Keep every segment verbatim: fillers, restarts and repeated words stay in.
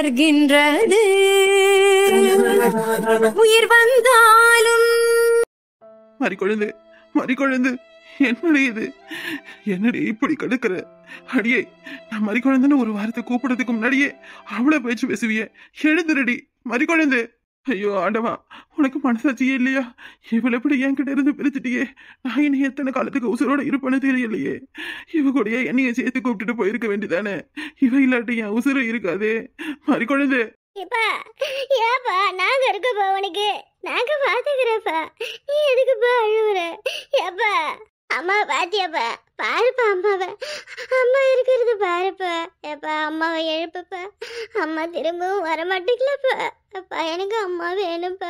தொடர்கின்றது உயிர் வந்தாலும். மறிக்கொழுந்து மறிக்கொழுந்து என்னடி இது? என்னடி இப்படி கடுக்கிற? அடியே, நான் மறிக்கொழுந்துன்னு ஒரு வாரத்தை கூப்பிடுறதுக்கு முன்னாடியே அவ்வளவு பேச்சு பேசுவியே. எழுந்துருடி மறிக்கொழுந்து. ஐயோ ஆண்டவா, உனக்கு மனசாட்சியே இல்லையா? இவளை எப்படி என்கிட்ட இருந்து பிரிச்சுட்டியே. நான் இனி எத்தனை காலத்துக்கு உசுரோட இருப்பேன்னு தெரியலையே. இவ கூடயே என்னைய சேர்த்து கூப்பிட்டுட்டு போயிருக்க வேண்டியதானே. இவ இல்லாட்டி என் உசுர இருக்காதே. மறிக்கொழுந்து. ஏப்பா நாங்க இருக்கோப்பா, உனக்கு நாங்க பாத்துக்கிறப்பா. நீ எதுக்குப்பா அழுவுற? ஏப்பா அம்மா பாத்தியாப்பா? பாருப்பா அம்மாவை, அம்மா இருக்கிறது பாருப்பா. ஏப்பா அம்மாவை எழுப்புப்பா. அம்மா திரும்பவும் வர மாட்டேங்கலப்பா. அப்பா எனக்கு அம்மா வேணும்ப்பா.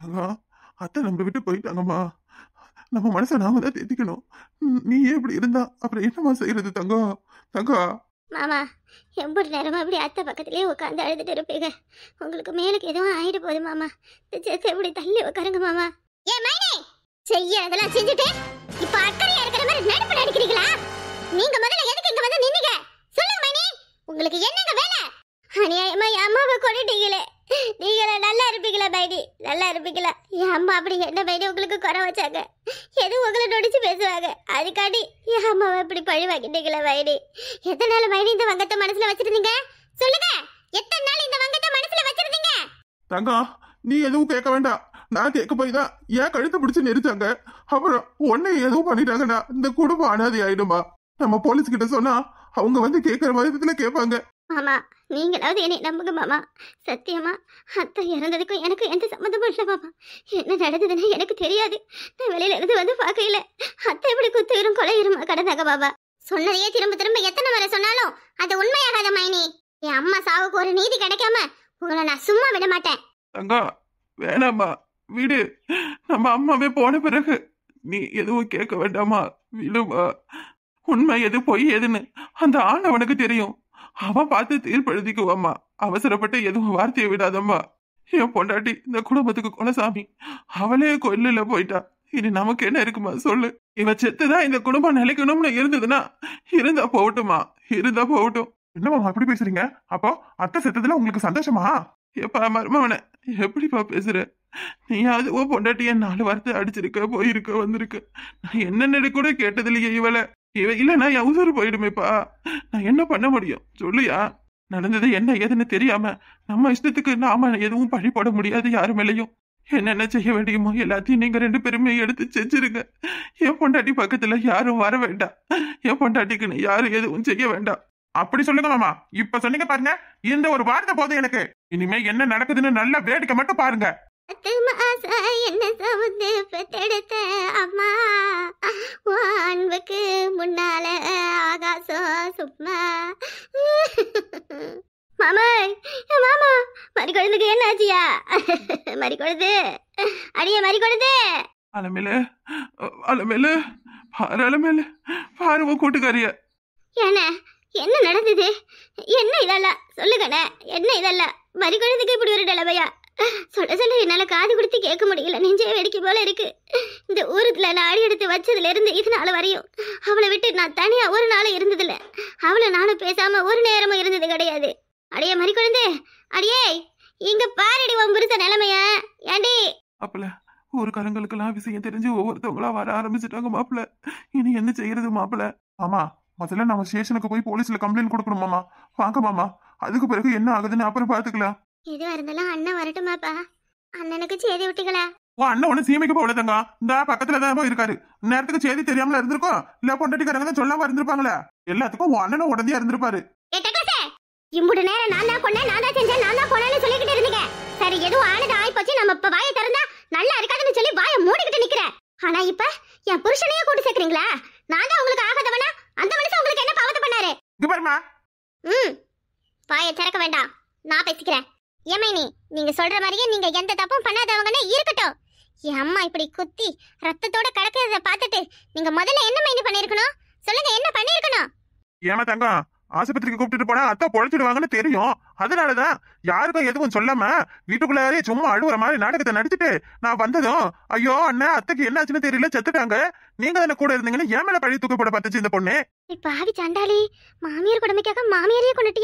அத்தை நம்ம விட்டு போயிட்டாங்கம்மா. நம்ம மனசை நாம தான் தேத்திக்கணும். நீ ஏன் இப்படி இருந்தா அப்புறம் என்னமா செய்யறது? தங்கம் தங்கம். மாமா, எம்பது நேரமா அப்படி அத்தை பக்கத்துலயே உட்காந்து அழுதுட்டு இருப்பீங்க. உங்களுக்கு மேலுக்கு எதுவும் ஆயிடு போகுது மாமா. இப்படி தள்ளி உட்காருங்க மாமா. ஏன் மைனே, செய்ய அதெல்லாம் செஞ்சுட்டு இப்ப அக்கறையா இருக்கிற மாதிரி நடிப்பு நடிக்கிறீங்களா? நீங்க முதல்ல எதுக்கு இங்க வந்து நின்னீங்க? சொல்லுங்க மைனே, உங்களுக்கு என்னங்க வேலை? அநியாயமா என் அம்மாவை கொண்டுட்டீங்களே. நீங்கள நல்லா இருப்பீங்களா பைடி? நல்லா இருப்பீங்களா? என் அம்மா அப்படி என்ன பைடி உங்களுக்கு குறை வச்சாங்க? எதுவும் உங்களை நொடிச்சு பேசுவாங்க. அதுக்காண்டி என் அம்மாவை இப்படி பழி வாங்கிட்டீங்களா பைடி? எத்தனை நாள் பைடி இந்த வங்கத்தை மனசுல வச்சிருந்தீங்க? சொல்லுங்க, எத்தனை நாள் இந்த வங்கத்தை மனசுல வச்சிருந்தீங்க? தங்கம், நீ எதுவும் கேட்க வேண்டாம். நான் கேட்க போய் தான் ஏன் கழுத்தை பிடிச்சு நெரிச்சாங்க. அப்புறம் உன்னை எதுவும் பண்ணிட்டாங்கன்னா இந்த குடும்பம் அனாதை ஆயிடுமா? நம்ம போலீஸ் கிட்ட சொன்னா அவங்க வந்து கேட்கற விதத்துல கேட்பாங்க. மாமா, நீங்களாவது என்னை நம்புங்க மாமா. சத்தியமா அத்தை இறந்ததுக்கும் எனக்கு எந்த சம்மந்தமும் இல்லை மாமா. என்ன நடந்ததுன்னு எனக்கு தெரியாது. நான் வெளியில இருந்து வந்து பார்க்கல. அத்தை இப்படி குத்துயிரும் கொலையுருமா கடந்தாங்க பாபா. சொன்னதையே திரும்ப திரும்ப எத்தனை முறை சொன்னாலும் அது உண்மையாகாத மைனி. என் அம்மா சாவுக்கு ஒரு நீதி கிடைக்காம உங்களை நான் சும்மா விட மாட்டேன். தங்கம் வேணாமா, விடு. நம்ம அம்மாவே போன பிறகு நீ எதுவும் கேட்க வேண்டாமா, விடுமா. உண்மை எது பொய் எதுன்னு அந்த ஆண்டவனுக்கு தெரியும். அவன் பார்த்து தீர்ப்பெழுதிக்குவாம்மா. அவசரப்பட்டு எதுவும் வார்த்தையை விடாதம்மா. என் பொண்டாட்டி இந்த குடும்பத்துக்கு குலசாமி. அவளே கொல்லுல போயிட்டா. இனி நமக்கு என்ன இருக்குமா சொல்லு? இவ செத்துதான் இந்த குடும்பம் நிலைக்கணும்னு இருந்ததுன்னா இருந்தா போகட்டுமா, இருந்தா போகட்டும். என்னம்மா அப்படி பேசுறீங்க? அப்போ அத்தை செத்ததுல உங்களுக்கு சந்தோஷமா? எப்பா மருமவன, எப்படிப்பா பேசுற? நீயாவது ஓ பொண்டாட்டிய நாலு வார்த்தை அடிச்சிருக்க, போயிருக்க, வந்திருக்க. நான் என்னென்ன கூட கேட்டது இல்லையே இவளை. இவ இல்லைன்னா என் உசுறு போயிடுமேப்பா. நான் என்ன பண்ண முடியும் சொல்லியா? நடந்தது என்ன ஏதுன்னு தெரியாம நம்ம இஷ்டத்துக்கு நாம எதுவும் பழி போட முடியாது யாரு மேலையும். என்னென்ன செய்ய வேண்டியமோ எல்லாத்தையும் நீங்க ரெண்டு பேருமே எடுத்து செஞ்சிருங்க. என் பொண்டாட்டி பக்கத்துல யாரும் வர வேண்டாம். என் பொண்டாட்டிக்குன்னு யாரும் எதுவும் செய்ய வேண்டாம். அப்படி சொல்லுங்க மாமா. இப்ப சொன்னீங்க பாருங்க, இந்த ஒரு வார்த்தை போதும் எனக்கு. இனிமே என்ன நடக்குதுன்னு நல்லா வேடிக்கை மட்டும் பாருங்க. என்ன சவுந்து பெத்தெடுத்த அம்மா, அன்புக்கு முன்னால ஆகாசம் சும்மா. மாமா, மாமா, மறிக்கொழுந்துக்கு என்ன ஆச்சியா? மறிக்கொழுது, அடிய மறிக்கொழுது. அலமேல அலமேல பாரு, அலமேல பாருவ கூட்டுக்காரிய. என்ன என்ன நடந்தது? என்ன இதெல்லாம் சொல்லுங்கண்ணே, என்ன இதெல்லாம்? மறிக்கொழுந்துக்கு இப்படி ஒரு நிலைமையா? சொல்ல சொல்ல என்னால காது கொடுத்து கேட்க முடியல. நெஞ்சே வெடிக்க போல இருக்கு. இந்த ஊருக்குள்ள நான் அடி எடுத்து வச்சதுல இருந்து இது நாள் வரையும் அவளை விட்டு நான் தனியா ஒரு நாளும் இருந்ததில்ல. அவளை நானும் பேசாம ஒரு நேரமும் இருந்தது கிடையாது. அடியே மறிக்கொழுந்து, அடியே இங்க பாரடி உன் புருஷ நிலைமைய. ஏண்டி அப்பல ஊருக்காரங்களுக்கெல்லாம் விஷயம் தெரிஞ்சு ஒவ்வொருத்தவங்களா வர ஆரம்பிச்சுட்டாங்க மாப்பிள்ள. இனி என்ன செய்யறது மாப்பிள்ள? ஆமா, முதல்ல நம்ம ஸ்டேஷனுக்கு போய் போலீஸ்ல கம்ப்ளைண்ட் கொடுக்கணும் மாமா. வாங்க மாமா, அதுக்கு பிறகு என்ன ஆகுதுன்னு அப்புறம் பாத்துக்கலாம். எதுவா இருந்தாலும் அண்ணன் வரட்டுமாப்பா. அண்ணனுக்கு செய்தி விட்டுங்களா? ஓ அண்ணன் ஒண்ணு சீமைக்கு போகலதங்க, இந்த பக்கத்துலதான் இருக்காரு. நேரத்துக்கு செய்தி தெரியாமல இருந்திருக்கோம். இல்ல பொண்டாட்டிக்காரங்க தான் சொல்லாம இருந்திருப்பாங்களே. எல்லாத்துக்கும் உன் அண்ணனும் உடனே இருந்திருப்பாரு. இம்புடு நேரம் நான் தான் கொண்டேன், நான் தான் செஞ்சேன், நான் தான் போனேன்னு சொல்லிக்கிட்டு இருந்தீங்க. சரி, எதுவும் ஆனது ஆயிப்போச்சு. நம்ம இப்ப வாயை திறந்தா நல்லா இருக்காதுன்னு சொல்லி வாயை மூடிக்கிட்டு நிக்கிறேன். ஆனா இப்ப என் புருஷனையே கூட்டு சேர்க்கறீங்களா? நான் தான் உங்களுக்கு ஆகாதவனா? அந்த மனுஷன் உங்களுக்கு என்ன பாவத்தை பண்ணாரு? ம், வாயை திறக்க வேண்டாம், நான் பேசிக்கிறேன். ஏமைனி, நீங்க சொல்ற மாதிரியே நீங்க எந்த தப்பும் பண்ணாதவங்கன்னு இருக்கட்டும். என் அம்மா இப்படி குத்தி ரத்தத்தோட கிடக்கிறத பார்த்துட்டு நீங்க முதல்ல என்ன மைனி பண்ணிருக்கணும்? சொல்லுங்க, என்ன பண்ணிருக்கணும்? ஏமா தங்கம், ஆஸ்பத்திரிக்கு கூப்பிட்டு போனா அத்தா பொழைச்சிடுவாங்கன்னு தெரியும். அதனாலதான் யாருக்கும் எதுவும் சொல்லாம வீட்டுக்குள்ளாரே சும்மா அழுவுற மாதிரி நாடகத்தை நடிச்சுட்டு நான் வந்ததும், ஐயோ அண்ணன் அத்தைக்கு என்னாச்சுன்னு தெரியல, செத்துட்டாங்க, நீங்க தானே கூட இருந்தீங்கன்னு ஏன் மேல பழி தூக்க போட பார்த்துச்சு இந்த பொண்ணு. பாவி சண்டாளி, மாமியார் கொடுமைக்காக மாமியாரையே கொண்டுட்டியா?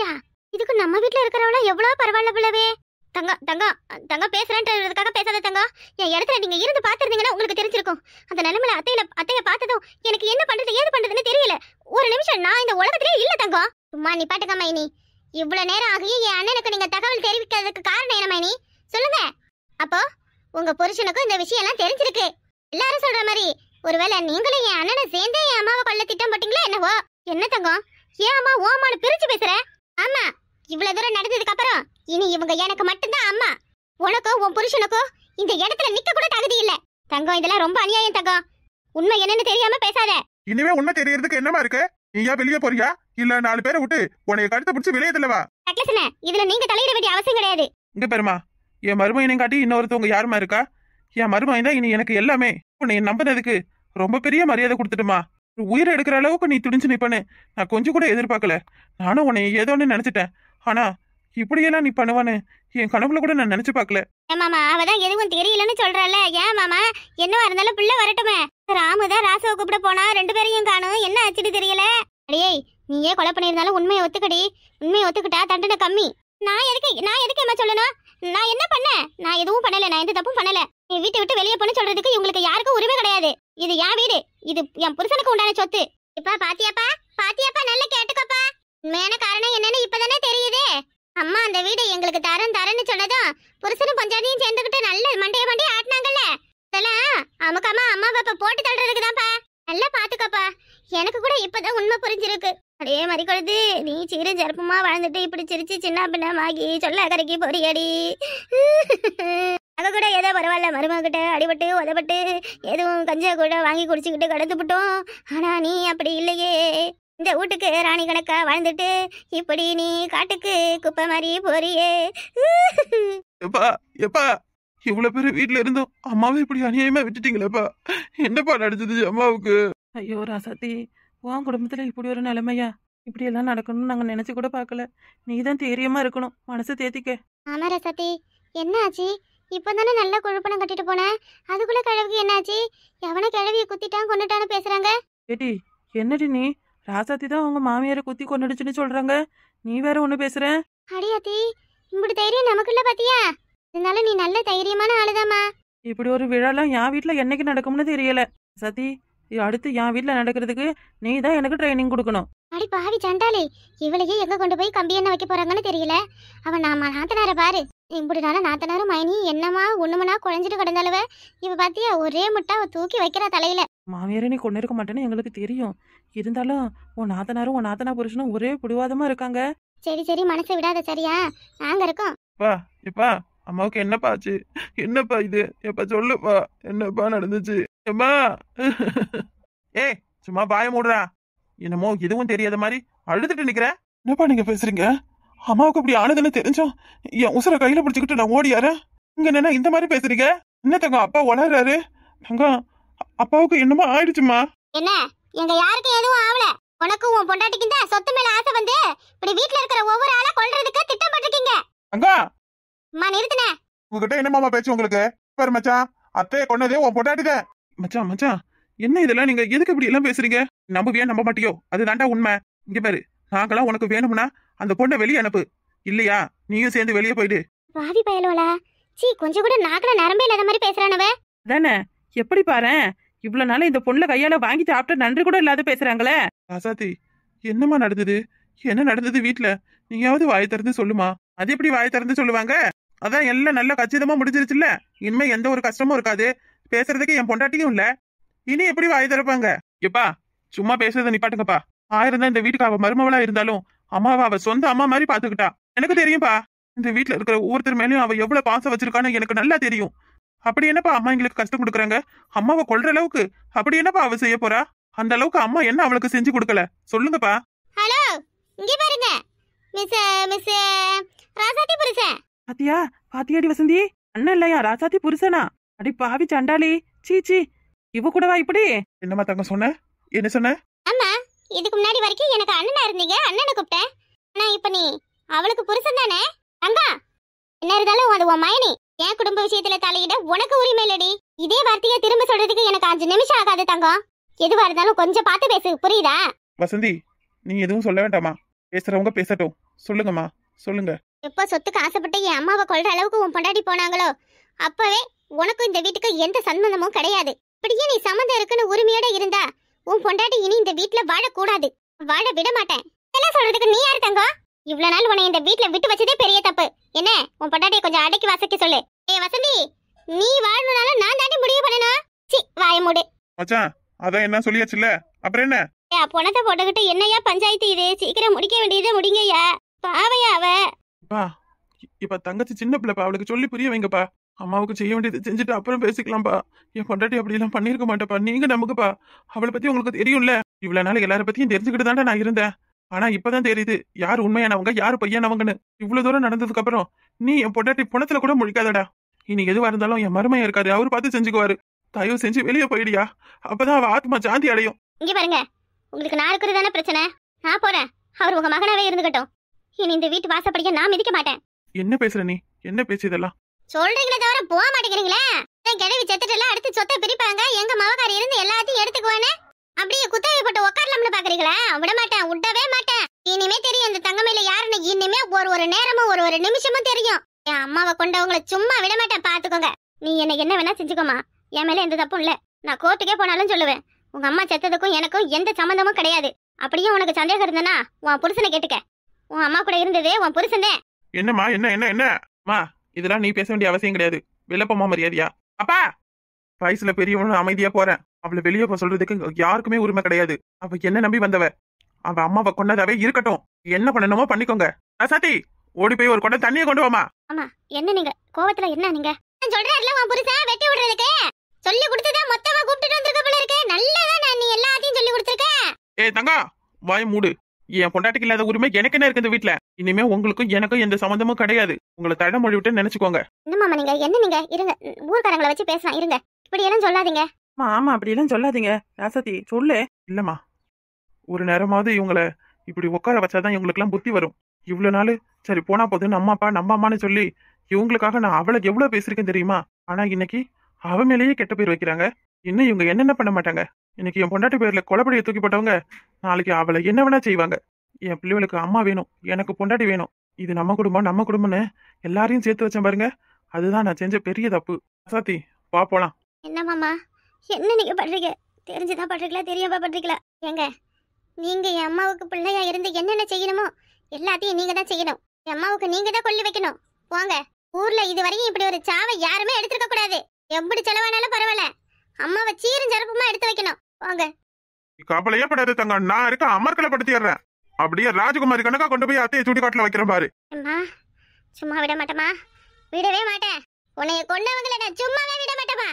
இதுக்கு நம்ம வீட்ல இருக்கிறவள எவ்வளவு பரவாயில்ல பிள்ளவே. தங்க தங்க தங்க பேசுறேன்றதுக்காக பேசாத தங்க. என் இடத்துல நீங்க இருந்து பாத்துருந்தீங்கன்னா உங்களுக்கு தெரிஞ்சிருக்கும். அந்த நிலைமையில அத்தையில அத்தைய பார்த்ததும் எனக்கு என்ன பண்றது ஏது பண்றதுன்னு தெரியல. ஒரு நிமிஷம் நான் இந்த உலகத்திலே இல்ல தங்கம். சும்மா நீ பாட்டுக்க மைனி. இவ்வளவு நேரம் ஆகி என் அண்ணனுக்கு நீங்க தகவல் தெரிவிக்கிறதுக்கு காரணம் என்ன மைனி சொல்லுங்க. அப்போ உங்க புருஷனுக்கும் இந்த விஷயம் எல்லாம் தெரிஞ்சிருக்கு. எல்லாரும் சொல்ற மாதிரி ஒருவேளை நீங்களும் என் அண்ணனை சேர்ந்தே என் அம்மாவை கொல்ல திட்டம் போட்டீங்களா என்னவோ? என்ன தங்கம் ஏன் அம்மா ஓ அம்மானு பிரிச்சு பேசுற? ஆமா, இவ்வளவு தூரம் நடந்ததுக்கு அப்புறம் இனி இவங்க எனக்கு மட்டும்தான் அம்மா. உனக்கோ உன் புருஷனுக்கோ இந்த இடத்துல நிக்க கூட தகுதி இல்ல தங்கம். இதெல்லாம் ரொம்ப அநியாயம் தங்கம். உண்மை என்னன்னு தெரியாம பேசாத. இனிமே உண்மை தெரியறதுக்கு என்னமா இருக்கு? நீயா வெளியே போறியா இல்ல நாலு பேரை விட்டு உன்னைய கழுத்தை பிடிச்சி வெளியே தள்ளவா? டக்ளஸ்னே, இதுல நீங்க தலையிட வேண்டிய அவசியம் கிடையாது. இங்க பெருமா, என் மருமையனை காட்டி இன்னொருத்தவங்க யாருமா இருக்கா? என் மருமையன் தான் இனி எனக்கு எல்லாமே. உன்னை நம்பினதுக்கு ரொம்ப பெரிய மரியாதை கொடுத்துட்டுமா. உயிரை எடுக்கிற அளவுக்கு நீ துணிஞ்சு நிப்பனு நான் கொஞ்சம் கூட எதிர்பார்க்கல. நானும் உன்னை ஏதோன்னு நினைச்சிட்டேன். ஆனா இப்படியெல்லாம் நீ பண்ணுவான்னு என் கனவுல கூட நான் நினைச்சு பாக்கல. மாமா அவதான் எதுவும் தெரியலன்னு சொல்றல. ஏன் மாமா என்னவா இருந்தாலும் பிள்ளை வரட்டுமே. ராமுதான் ராசவை கூப்பிட போனா ரெண்டு பேரையும் காணும். என்ன ஆச்சுன்னு தெரியல. அடியே நீயே கொலை பண்ணிருந்தாலும் உண்மையை ஒத்துக்கடி. உண்மையை ஒத்துக்கிட்டா தண்டனை கம்மி. நான் எதுக்கு நான் எதுக்கு என்ன சொல்லணும்? நான் என்ன பண்ணேன்? நான் எதுவும் பண்ணல. நான் எந்த தப்பும் பண்ணல. நீ வீட்டை விட்டு வெளியே போன்னு சொல்றதுக்கு இவங்களுக்கு யாருக்கும் உரிமை கிடையாது. இது என் வீடு. இது என் புருஷனுக்கு உண்டான சொத்து. இப்ப பாத்தியாப்பா பாத்தியாப்பா நல்லா கேட்டுக்கோப்பா. உண்மையான காரணம் என்னன்னு இப்பதானே தெரியுது. அம்மா அந்த வீடு எங்களுக்கு தரம் தரன்னு சொன்னதும் புருஷனும் பஞ்சாதியும் சேர்ந்துக்கிட்டு நல்ல மண்டைய மண்டைய ஆட்டினாங்கல்ல. இதெல்லாம் அமுக்கம்மா அம்மா பாப்பா போட்டு தள்ளுறதுக்கு தான்ப்பா. நல்லா பாத்துக்கப்பா. எனக்கு கூட இப்பதான் உண்மை புரிஞ்சிருக்கு. அதே மாதிரி கொடுத்து நீ சிறு ஜெருப்பமா வாழ்ந்துட்டு இப்படி சிரிச்சு சின்ன பின்னமாகி சொல்ல கரைக்கு பொறியடி. அங்க கூட ஏதோ பரவாயில்ல மருமகிட்ட அடிபட்டு உதப்பட்டு எதுவும் கஞ்சா கூட வாங்கி குடிச்சுக்கிட்டு கடந்துபிட்டோம். ஆனா நீ அப்படி இல்லையே. இந்த வீட்டுக்கு ராணி கணக்கா வாழ்ந்துட்டு இப்படி நீ காட்டுக்கு குப்பை மாதிரி போறியே. எப்பா எப்பா இவ்வளவு பேரு வீட்டுல இருந்தும் அம்மாவை இப்படி அநியாயமா விட்டுட்டீங்களேப்பா. என்னப்பா நடந்தது அம்மாவுக்கு? ஐயோ ராசாத்தி, உன் குடும்பத்துல இப்படி ஒரு நிலைமையா? இப்படி எல்லாம் நடக்கணும்னு நாங்க நினைச்சு கூட பார்க்கல. நீ தான் தைரியமா இருக்கணும். மனசை தேத்திக்க. ஆமா ரசத்தி, என்ன ஆச்சு? இப்பதானே நல்ல குழப்பணம் கட்டிட்டு போனேன். அதுக்குள்ள கிழவிக்கு என்னாச்சு? எவனை கிழவிய குத்திட்டான் கொண்டுட்டான்னு பேசுறாங்க. ஏடி என்னடி நீ? ராசாத்தி தான் அவங்க மாமியாரை குத்தி கொண்டுடுச்சுன்னு சொல்றாங்க. நீ வேற ஒண்ணு பேசுற? அடியாத்தி, இப்படி தைரியம் நமக்குள்ள பாத்தியா? இருந்தாலும் நீ நல்ல தைரியமான ஆளுதாமா. இப்படி ஒரு விழாலாம் என் வீட்டுல என்னைக்கு நடக்கும்னு தெரியல. சத்தி, அடுத்து என் வீட்டுல நடக்கிறதுக்கு நீ தான் எனக்கு ட்ரைனிங் கொடுக்கணும். அடி பாவி சண்டாளி, இவளையே எங்க கொண்டு போய் கம்பி என்ன வைக்க போறாங்கன்னு தெரியல. அவன் நாம நாத்தனார பாரு. இப்படினால நாத்தனாரும் மைனி என்னமா ஒண்ணுமனா குழஞ்சிட்டு கிடந்தாலுவ. இவ பாத்தியா ஒரே முட்டா அவ தூக்கி வைக்கிறா தலையில. மாமியாரை நீ கொண்டு இருக்க மாட்டேன்னு எங்களுக்கு தெரியும். இருந்தாலும் உன் நாத்தனாரும் உன் நாத்தனா புருஷனும் ஒரே பிடிவாதமா இருக்காங்க. சரி சரி மனசை விடாத சரியா? நாங்க இருக்கோம். பா எப்பா அம்மாவுக்கு என்னப்பா ஆச்சு? என்னப்பா இது? எப்ப சொல்லுப்பா என்னப்பா நடந்துச்சு? எம்மா ஏ சும்மா பாய மூடுறா. என்னமோ எதுவும் தெரியாத மாதிரி அழுதுட்டு நிக்கிற. என்னப்பா நீங்க பேசுறீங்க? அம்மாவுக்கு இப்படி ஆனதுன்னு தெரிஞ்சோம் என் உசுர கையில பிடிச்சுக்கிட்டு நான் ஓடியார. இங்க என்ன இந்த மாதிரி பேசுறீங்க? என்ன தங்க அப்பா வளர்றாரு? தங்க அப்பாவுக்கு என்னமோ ஆயிடுச்சுமா. என்ன எங்க யாருக்கும் எதுவும் ஆவல. உனக்கும் உன் பொண்டாட்டிக்கும் தான் சொத்து மேல ஆசை வந்து இப்படி வீட்டுல இருக்கிற ஒவ்வொரு ஆளா கொல்றதுக்கு திட்டம் போட்டிருக்கீங்க. அங்கா அம்மா நிறுத்துனே. உங்ககிட்ட என்னமாமா பேச்சு உங்களுக்கு? பாரு மச்சான், அத்தைய கொன்னதே உன் பொண்டாட்டிதான். மச்சான் மச்சான் என்ன இதெல்லாம்? நீங்க எதுக்கு இப்படி எல்லாம் பேசுறீங்க? நம்புவியா நம்ப மாட்டியோ? அதுதான்டா உண்மை. இங்க பாரு, நாங்களாம் உனக்கு வேணும்னா அந்த பொண்ணை வெளியே அனுப்பு. இல்லையா நீயும் சேர்ந்து வெளியே போயிடு. பாவி பயலுவலா. சீ, கொஞ்சம் கூட நாக்குல நரம்பே இல்லாத மாதிரி பேசுறானவ. தானே எப்படி பாரு, இவ்வளவு நாள இந்த பொண்ணுல கையால வாங்கி சாப்பிட்டு நன்றி கூட இல்லாத பேசுறாங்களே. ராசாத்தி என்னமா நடந்தது? என்ன நடந்தது வீட்டுல? நீயாவது வாய் திறந்து சொல்லுமா. அது எப்படி வாய் திறந்து சொல்லுவாங்க? அதான் எல்லாம் நல்லா கச்சிதமா முடிஞ்சிருச்சுல்ல. இனிமே எந்த ஒரு கஷ்டமும் இருக்காது. பேசுறதுக்கு என் பொண்டாட்டியும் இல்ல. இனி எப்படி வாய் திறப்பாங்க? எப்பா சும்மா பேசுறத நிப்பாட்டுங்கப்பா. ஆயிரம் தான் இந்த வீட்டுக்கு அவ மருமவளா இருந்தாலும் அம்மாவை அவ சொந்த அம்மா மாதிரி பாத்துக்கிட்டா. எனக்கு தெரியும்பா. இந்த வீட்டுல இருக்கிற ஒவ்வொருத்தர் மேலயும் அவ எவ்வளவு பாசம் வச்சிருக்கான்னு எனக்கு நல்லா தெரியும். அப்படி என்னப்பா அம்மா எங்களுக்கு கஷ்டம் கொடுக்குறாங்க? அம்மாவை கொல்ற அளவுக்கு அப்படி என்னப்பா அவ செய்ய போறா? அந்த அளவுக்கு அம்மா என்ன அவளுக்கு செஞ்சு கொடுக்கல சொல்லுங்கப்பா. ஹலோ, இங்க பாருங்க. மிஸ் மிஸ் ராசாத்தி புருஷன். பாத்தியா பாத்தியாடி வசந்தி, அண்ணன் இல்லையா ராசாத்தி புருஷனா? அடி பாவி சண்டாளி. சீச்சி, இவ கூடவா இப்படி? என்னமா தங்க சொன்ன? என்ன சொன்ன? அம்மா, இதுக்கு முன்னாடி வரைக்கும் எனக்கு அண்ணனா இருந்தீங்க. அண்ணனை கூப்பிட்டேன். ஆனா இப்ப நீ அவளுக்கு புருஷன் தானே? அங்க என்ன இருந்தாலும் அது உன் மயனி. என் குடும்ப விஷயத்துல தலையிட உனக்கு உரிமை இல்லடி. இதே வார்த்தையை திரும்ப சொல்றதுக்கு எனக்கு அஞ்சு நிமிஷம் ஆகாது தங்கம். எதுவா இருந்தாலும் கொஞ்சம் பார்த்து பேசு, புரியுதா? வசந்தி நீ எதுவும் சொல்ல வேண்டாமா. பேசுறவங்க பேசட்டும். சொல்லுங்கம்மா. சொல்லுங்க. எப்போ சொத்துக்கு ஆசைப்பட்டு என் அம்மாவை கொல்ற அளவுக்கு உன் பொண்டாட்டி போனாங்களோ அப்பவே உனக்கும் இந்த வீட்டுக்கு எந்த சம்பந்தமும் கிடையாது. இப்படியே நீ சம்மந்தம் இருக்குன்னு உரிமையோட இருந்தா உன் பொண்டாட்டி இனி இந்த வீட்டுல வாழக்கூடாது. வாழ விட மாட்டேன். என்ன சொல்றதுக்கு நீ யாரு தங்கம்? இவ்வளவு நாள் உன்னை இந்த வீட்டுல விட்டு வச்சதே பெரிய தப்பு. என்ன உன் பொண்டாட்டியை கொஞ்சம் அடக்கி வாசிக்க சொல்லு. ஏ வசந்தி, நீ வாழணும்னாலும் நான் தாண்டி முடிவு பண்ணணும். சி வாய மூடு. மச்சான் அதான் என்ன சொல்லியாச்சுல்ல, அப்புறம் என்ன? ஏ பொணத்தை போட்டுக்கிட்டு என்னையா பஞ்சாயத்து இது? சீக்கிரம் முடிக்க வேண்டியதை முடிங்கய்யா. பாவையா அவ. பா இப்ப தங்கச்சி சின்ன பிள்ளைப்பா, அவளுக்கு சொல்லி புரிய வைங்கப்பா. அம்மாவுக்கு செய்ய வேண்டியது செஞ்சுட்டு அப்புறம் பேசிக்கலாம்ப்பா. என் பொண்டாட்டி அப்படி எல்லாம் பண்ணிருக்க மாட்டேப்பா. நீங்க நமக்குப்பா. அவளை பத்தி உங்களுக்கு தெரியும்ல. இவ்வளவு நாள் எல்லார பத்தியும் தெரிஞ்சுக்கிட்டு தான்டா நான் இருந்தேன். ஆனா இப்பதான் தெரியுது யாரு உண்மையானவங்க யாரு பையனவங்கன்னு. இவ்வளவு தூரம் நடந்ததுக்கு அப்புறம் நீ என் பொண்டாட்டி புணத்துல கூட முழிக்காதடா. இனி எதுவா இருந்தாலும் என் மருமையா இருக்காரு, அவரு பார்த்து செஞ்சுக்குவாரு. தயவு செஞ்சு வெளியே போயிடியா, அப்பதான் அவ ஆத்மா சாந்தி அடையும். இங்க பாருங்க, உங்களுக்கு நான் இருக்கிறது தானே பிரச்சனை. நான் போறேன், அவர் உங்க மகனாவே இருந்துகட்டும். இனி இந்த வீட்டு வாசப்படிக்க நான் மிதிக்க மாட்டேன். என்ன பேசுற நீ? என்ன பேசு இதெல்லாம்? சொல்றீங்களே தவிர போக மாட்டேங்கிறீங்களே. கிழவி செத்துட்டு அடுத்து சொத்தை பிரிப்பாங்க, எங்க மவக்காரி இருந்து எல்லாத்தையும் எடுத்துக்குவானே. அப்படியே குத்தகை போட்டு உட்காரலாம்னு பாக்குறீங்களா? விட மாட்டேன், விடவே மாட்டேன். இனிமே தெரியும் இந்த தங்கமையில யாருன்னு. இனிமே ஒரு ஒரு நேரமும் ஒரு ஒரு நிமிஷமும் தெரியும். என் அம்மாவை கொண்டவங்களை சும்மா விட மாட்டேன், பாத்துக்கோங்க. நீ என்ன என்ன வேணா செஞ்சுக்கோமா, என் மேல எந்த தப்பும் இல்ல. நான் கோர்ட்டுக்கே போனாலும் சொல்லுவேன், உங்க அம்மா செத்ததுக்கும் எனக்கும் எந்த சம்பந்தமும் கிடையாது. அப்படியே உனக்கு சந்தேகம் இருந்தனா உன் புருஷனை கேட்டுக்க. உன் அம்மா கூட இருந்ததே உன் புருஷன் தான். என்னம்மா என்ன என்ன என்ன மா, இதெல்லாம் நீ பேச வேண்டிய அவசியம் கிடையாது. விளப்பமா மரியாதையா? அப்பா வயசுல பெரியவனும் அமைதியா போறேன். அவளை வெளியே போக சொல்றதுக்கு யாருக்குமே உரிமை கிடையாது. அவ என்ன நம்பி வந்தவ. அவ அம்மாவை கொண்டதாவே இருக்கட்டும். என்ன பண்ணணுமோ பண்ணிக்கோங்க. அசாத்தி ஓடி போய் ஒரு கொண்டை தண்ணியை கொண்டு வாமா. ஆமா என்ன நீங்க கோவத்துல என்ன நீங்க சொல்றாருல உன் புருஷன் வெட்டி விடுறதுக்கு சொல்லி கொடுத்ததா மொத்தமா கூப்பிட்டு வந்திருக்க போல இருக்கு. நல்லதா நீ எல்லாத்தையும் சொல்லி கொடுத்திருக்க. ஏய் தங்கா வாய் மூடு. என் பொண்டாட்டிக்கு இல்லாத உரிமை எனக்கு என்ன இருக்கு இந்த வீட்டுல? இனிமே உங்களுக்கும் எனக்கும் எந்த சம்பந்தமும் கிடையாது. உங்களை தடை மொழி விட்டு நினைச்சுக்கோங்க. என்ன மாமா நீங்க என்ன நீங்க இருங்க, ஊர்க்காரங்களை வச்சு பேசலாம் இருங்க. இப்படி எல்லாம் சொல்லாதீங்க. ஆமா அப்படி எல்லாம் சொல்லாதீங்க. ராசதி சொல்லு. இல்லம்மா, ஒரு நேரமாவது இவங்களை இப்படி உட்கார வச்சாதான் இவங்களுக்கு எல்லாம் புத்தி வரும். இவ்வளவு நாள் சரி போனா போது நம்ம அப்பா நம்ம அம்மான்னு சொல்லி இவங்களுக்காக நான் அவளை எவ்வளவு பேசிருக்கேன் தெரியுமா? ஆனா இன்னைக்கு அவ மேலேயே கெட்ட பேர் வைக்கிறாங்க. இன்னும் இவங்க என்னென்ன பண்ண மாட்டாங்க. இன்னைக்கு என் பொண்டாட்டி பேர்ல கொலைப்படியை தூக்கி போட்டவங்க நாளைக்கு அவளை என்ன வேணா செய்வாங்க. என் பிள்ளைகளுக்கு அம்மா வேணும், எனக்கு பொண்டாட்டி வேணும். இது நம்ம குடும்பம் நம்ம குடும்பம்னு எல்லாரையும் சேர்த்து வச்சேன் பாருங்க. அதுதான் நான் செஞ்ச பெரிய தப்பு. சாத்தி வா போலாம். என்ன மாமா என்ன நீங்க பண்றீங்க? தெரிஞ்சுதான் பண்றீங்களா தெரியாம பண்றீங்களா? ஏங்க நீங்க என் அம்மாவுக்கு பிள்ளையா இருந்து என்னென்ன செய்யணுமோ எல்லாத்தையும் நீங்க தான் செய்யணும். என் அம்மாவுக்கு நீங்க தான் கொல்லி வைக்கணும். போங்க. ஊர்ல இது வரையும் இப்படி ஒரு சாவை யாருமே எடுத்துருக்க கூடாது. எப்படி செலவானாலும் பரவாயில்ல, அம்மாவை சீரும் சிறப்புமா எடுத்து வைக்கணும். போங்க. கவலையே படாத தங்க, நான் இருக்க அமர்க்கலை படுத்திடுறேன். அப்படியே ராஜகுமாரி கணக்கா கொண்டு போய் அத்தையை சுடி காட்டுல வைக்கிறேன் பாரு. அம்மா சும்மா விட மாட்டேமா, விடவே மாட்டேன். உன்னைய கொண்டவங்களை நான் சும்மாவே விட மாட்டேமா.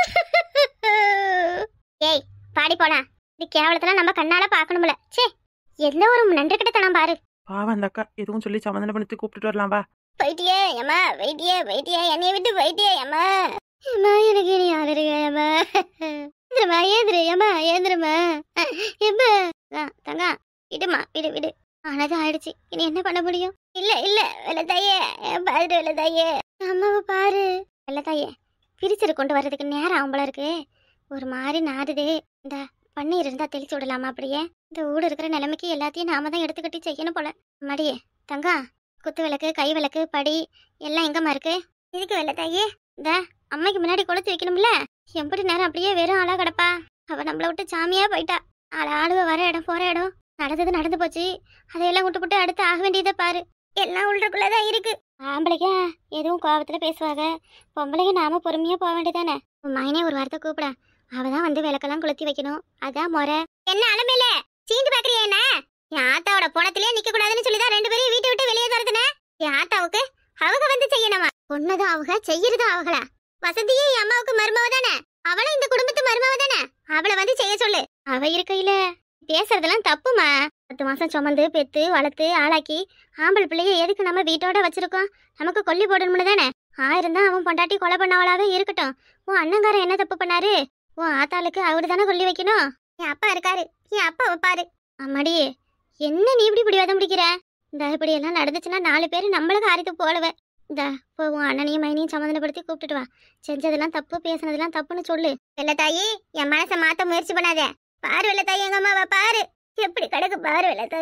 ஏய் பாடி போனா, இது கேவலத்தெல்லாம் நம்ம கண்ணால பாக்கணும்ல. சே என்ன ஒரு நன்றி கிட்டத்தனம் பாரு. பாவம் அந்த அக்கா எதுவும் சொல்லி சமாதானம் பண்ணி கூப்பிட்டுட்டு வரலாம் வா. போயிட்டியே அம்மா, போயிட்டியே போயிட்டியே என்னைய விட்டு போயிட்டியே அம்மா. அம்மா எனக்கு நீ யாரு இருக்கம்மா? ஏந்திரமா ஏந்திரு அம்மா ஏந்திரமா. எம்மா தங்கா விடுமா விடு விடு. ஆனது ஆயிடுச்சு, இனி என்ன பண்ண முடியும்? இல்ல இல்ல வெள்ளத்தாயே பாரு, வெள்ளத்தாயே அம்மாவை பாரு. வெள்ளத்தாயே பிரிச்சரு கொண்டு வர்றதுக்கு நேரம் ஆகும்போல இருக்கு. ஒரு மாதிரி நாடுதே. இந்த பன்னீர் இருந்தா தெளிச்சு விடலாமா? அப்படியே இந்த ஊடு இருக்கிற நிலைமைக்கு எல்லாத்தையும் நாம தான் எடுத்துக்கிட்டு செய்யணும் போல. மடியே தங்கா குத்து விளக்கு கை விளக்கு படி எல்லாம் எங்கம்மா இருக்கு? இதுக்கு வெள்ளத்தாயே இந்த அம்மைக்கு முன்னாடி கொளுத்து வைக்கணும்ல. எப்படி நேரம் அப்படியே வெறும் ஆளா கிடப்பா. அவ நம்மளை விட்டு சாமியா போயிட்டா. ஆள ஆளுவ வர இடம் போற இடம் நடந்தது நடந்து போச்சு. அதையெல்லாம் விட்டு விட்டு அடுத்து ஆக வேண்டியதை பாரு. எல்லாம் உள்ளுக்குள்ளதான் இருக்கு. ஆம்பளைங்க எதுவும் கோபத்துல பேசுவாங்க, பொம்பளைங்க நாம பொறுமையா போக வேண்டியதானே. மைனே ஒரு வாரத்தை கூப்பிட, அவதான் வந்து விளக்கெல்லாம் கொளுத்தி வைக்கணும். அதான் முறை. என்ன அலமையில சீண்டு பாக்குறியா? என்ன என் ஆத்தாவோட போனத்திலே நிக்க கூடாதுன்னு சொல்லிதான் ரெண்டு பேரையும் வீட்டை விட்டு வெளியே தரதுன. என் ஆத்தாவுக்கு அவங்க வந்து செய்யணுமா? பொண்ணுதான் அவங்க, செய்யறதும் அவங்களா? வசந்தியே என் அம்மாவுக்கு மருமவ தானே, அவளும் இந்த குடும்பத்து மருமவ தானே. அவளை வந்து செய்ய சொல்லு. அவ இருக்கையில பேசுறதெல்லாம் தப்புமா. பத்து மாசம் சுமந்து பெத்து வளர்த்து ஆளாக்கி ஆம்பளை பிள்ளைய எதுக்கு நம்ம வீட்டோட வச்சிருக்கோம்? நமக்கு கொல்லி போடணும்னு தானே. ஆயிரம் தான் அவன் பொண்டாட்டி கொலை பண்ணவளாவே இருக்கட்டும். உன் அண்ணங்காரன் என்ன தப்பு பண்ணாரு? உன் ஆத்தாளுக்கு அவரு தானே கொல்லி வைக்கணும். என் அப்பா இருக்காரு, என் அப்பா வைப்பாரு. அம்மாடி என்ன நீ இப்படி இப்படி வதம் பிடிக்கிற? இந்த இப்படி எல்லாம் நடந்துச்சுன்னா நாலு பேர் நம்மளுக்கு ஆரித்து போடுவேன். இந்த இப்போ உன் அண்ணனையும் மைனையும் சமாதானப்படுத்தி கூப்பிட்டுட்டு வா. செஞ்சதெல்லாம் தப்பு, பேசுனதெல்லாம் தப்புன்னு சொல்லு. வெள்ளத்தாயி என் மனசை மாத்த முயற்சி பண்ணாத. பாரு வெள்ளத்தாயி எங்க அம்மாவா பாரு எப்படி கிடக்கு பாரு வெள்ளத்தாயி.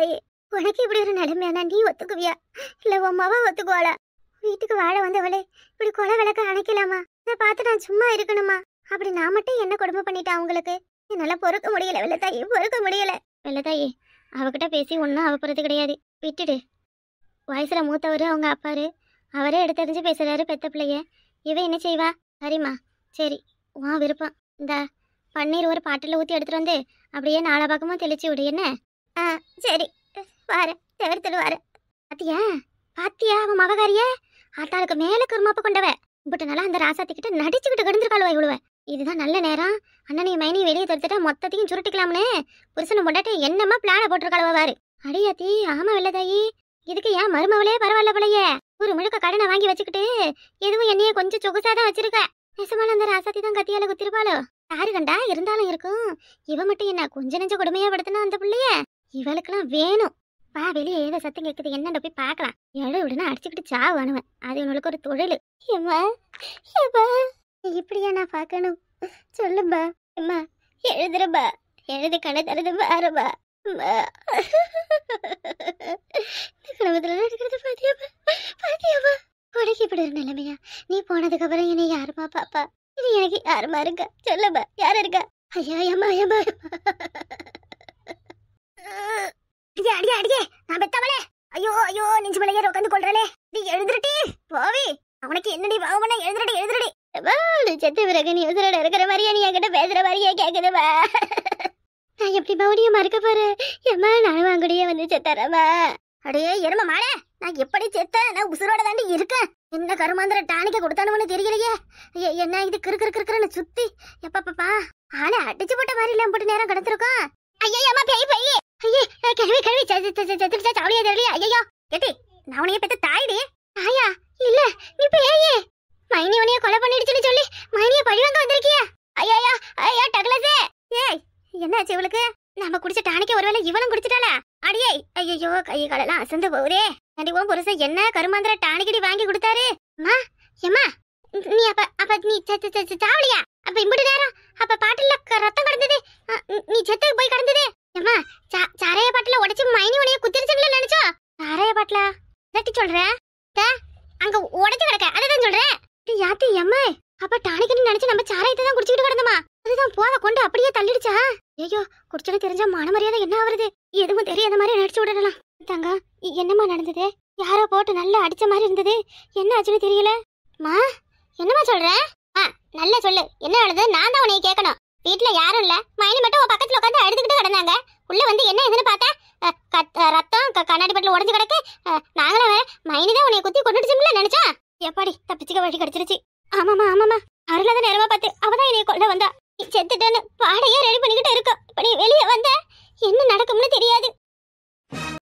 உனக்கு இப்படி ஒரு நிலைமையானா நீ ஒத்துக்குவியா இல்ல உன் மவ ஒத்துக்குவாளா? வீட்டுக்கு வாழ வந்தவளே இப்படி கொலை விளக்க அணைக்கலாமா? இதை பார்த்து நான் சும்மா இருக்கணுமா? அப்படி நான் மட்டும் என்ன கொடுமை பண்ணிட்டேன் அவங்களுக்கு? என்னால பொறுக்க முடியல வெள்ளத்தாயி, பொறுக்க முடியல வெள்ளத்தாயி. அவகிட்ட பேசி ஒன்றும் அவ போறது கிடையாது, விட்டுடு. வயசுல மூத்தவர் அவங்க அப்பாரு, அவரே எடுத்தறிஞ்சு பேசுறாரு பெத்த பிள்ளைய. இவ என்ன செய்வா? சரிம்மா, சரி, உன் விருப்பம். இந்த பன்னீர் ஒரு பாட்டில் ஊற்றி எடுத்துட்டு வந்து அப்படியே நாலா பக்கமும் தெளிச்சு விடு என்ன? ஆ சரி, வார தவிர்த்துடு வார. பாத்தியா பாத்தியா அவன் மவகாரிய ஆத்தாளுக்கு மேல குருமாப்ப கொண்டவ. இப்பட்டனால அந்த ராசாத்திக்கிட்ட நடிச்சுக்கிட்டு கிடந்திருக்காளுவா இவ்வளவ. இதுதான் நல்ல நேரம், அண்ணனையும் மைனையும் வெளியே தடுத்துட்டா மொத்தத்தையும் சுருட்டிக்கலாம்னு புருஷனை முண்டாட்டி என்னமா பிளான போட்டிருக்காளுவா வாரு. அடியாத்தி, ஆமா வெள்ளதாயி, இதுக்கு ஏன் மருமவளே பரவாயில்ல போலையே. ஒரு முழுக்க கடனை வாங்கி வச்சுக்கிட்டு எதுவும் என்னைய கொஞ்சம் சொகுசாதான் வச்சிருக்க. நெசமால அந்த ராசாத்தி தான் கத்தியால குத்திருப்பாளோ யாரு கண்டா? இருந்தாலும் இருக்கும். இவ மட்டும் என்ன கொஞ்ச நெஞ்ச கொடுமையா படுத்தினா அந்த பிள்ளைய? இவளுக்கெல்லாம் வேணும். வா வெளியே ஏதோ சத்தம் கேட்குது, என்னண்ட போய் பார்க்கலாம். எழு விடுனா அடிச்சுக்கிட்டு சாவு அணுவேன், அது இவனுக்கு ஒரு தொழில். ஏம்மா ஏப்பா இப்படியா நான் பார்க்கணும்? சொல்லுப்பா. அம்மா எழுதுறப்பா, எழுதி கணை தரது பாருப்பா. குடும்பத்துல நடக்கிறது பாத்தியாப்பா, பாத்தியாப்பா? உனக்கு இப்படி ஒரு நிலைமையா? நீ போனதுக்கு அப்புறம் என்னை யாருமா பாப்பா? இது எனக்கு யாருமா இருக்கா? சொல்லுப்பா, யாரு இருக்கா? ஐயா அம்மா அம்மா அடியே அடியே அடியே, நான் பெத்தவளே. ஐயோ ஐயோ, நெஞ்சு மலையே உட்காந்து கொள்றலே. நீ எழுதுறட்டி போவி, அவனுக்கு என்னடி பாவனா? எழுதுறடி எழுதுறடி. செத்து பிறகு நீ உசுரோட இருக்கிற மாதிரியா நீ என்கிட்ட பேசுற மாதிரியே கேக்குதுவா? நான் எப்படி மௌனியை மறுக்க போறேன்? எம்மா நான் வாங்கடியே வந்து செத்தாரமா? அடையே எரும மாடே, நான் எப்படி செத்த? நான் உசுரோட தாண்டி இருக்கேன். என்ன கருமாந்திர டானிக்க கொடுத்தானுன்னு தெரியலையே. என்ன இது கிறு கிறு கிறுன்னு சுத்தி எப்பப்பா ஆளை அடிச்சு போட்ட மாதிரி எல்லாம் போட்டு நேரம் கடத்திருக்கோம். ஐயா அம்மா பேய் பையே, ஐயே கிழவி கிழவி செத்துருச்சா சாவலியா தெரியலையா? ஐயோ எட்டி, நான் உனைய பெத்த தாயிடி. தாயா? இல்ல நீ பேயே. மைனி உனைய கொலை பண்ணிடுச்சுன்னு சொல்லி மைனிய பழிவாங்க வந்திருக்கியா? ஐயா ஐயா டக்ளஸே, ஏய் என்னாச்சு இவளுக்கு? நம்ம குடிச்ச டானிக்க ஒருவேளை இவனும் குடிச்சிட்டாளா? அடியே ஐயோ, கை காலெல்லாம் அசந்து போகுதே. அடி உன் புருஷன் என்ன கருமாந்திர டானிக்கடி வாங்கி கொடுத்தாரு? அம்மா ஏம்மா நீ அப்ப அப்ப நீ சாவலியா? அப்ப இம்புட்டு நேரம் அப்ப பாட்டில ரத்தம் கடந்தது, நீ செத்து போய் கடந்தது. ஏம்மா சாரைய பாட்டில உடைச்சு மைனி உனைய குத்திருச்சுன்னு நினைச்சோ? சாரைய பாட்டில தட்டி சொல்றேன், அங்க உடைச்சு கிடக்க, அதான் சொல்றேன். யாத்தி அம்மா, அப்ப டானிக்கன்னு நினைச்சு நம்ம சாராயத்தை தான் குடிச்சுக்கிட்டு கிடந்தோமா? அதுதான் போத கொண்டு அப்படியே தள்ளிடுச்சா? ஐயோ, குடிச்சது தெரிஞ்சா மான மரியாதை என்ன ஆகுறது? எதுவும் தெரியாத மாதிரி நடிச்சு விடலாம். தாங்க என்னம்மா நடந்தது? யாரோ போட்டு நல்லா அடிச்ச மாதிரி இருந்தது, என்ன ஆச்சுன்னு தெரியல. மா என்னம்மா சொல்ற? ஆ நல்லா சொல்லு, என்ன நடந்தது? நான் தான் உன்னைய கேட்கணும். வீட்டுல யாரும் இல்ல, மைனி மட்டும் உன் பக்கத்துல உட்காந்து அழுதுகிட்டு கிடந்தாங்க. உள்ள வந்து என்ன எதுன்னு பார்த்தேன், ரத்தம் கண்ணாடி பட்டில உடஞ்சு கிடக்கு. நாங்களும் வேற மைனி தான் உன்னைய குத்தி கொண்டுடுச்சுல நினைச்சா. எப்பாடி தப்பிச்சுக்க வழி கிடைச்சிருச்சு. ஆமாமா ஆமாமா, அருளாத நேரமா பார்த்து அவதான் என்னைய கொல்ல வந்தா. செத்துட்டேன்னு பாடையே ரெடி பண்ணிக்கிட்டு இருக்கோம். இப்ப நீ வெளியே வந்த என்ன நடக்கும்னு தெரியாது.